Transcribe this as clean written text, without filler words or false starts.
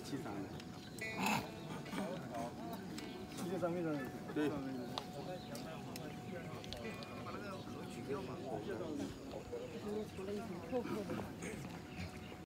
七三的。 7.3米的。 对。 除了一层厚厚的。